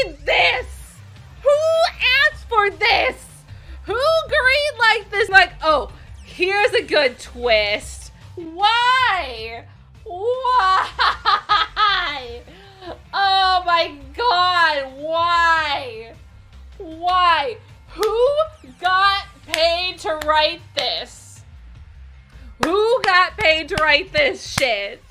did this? Who asked for this? Who greenlighted this? Like, oh, here's a good twist. Why? Why? Oh my God, why? Why? Who got paid to write this? Who got paid to write this shit?